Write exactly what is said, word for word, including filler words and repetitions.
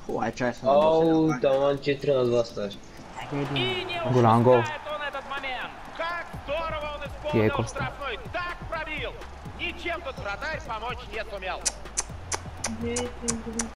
Фу, ай честно. Оу, там он четыре на два ставит. Голям гол. Как здорово он Ей, исполнил Коста. штрафной, так пробил. Ничем тут вратарь помочь не сумел.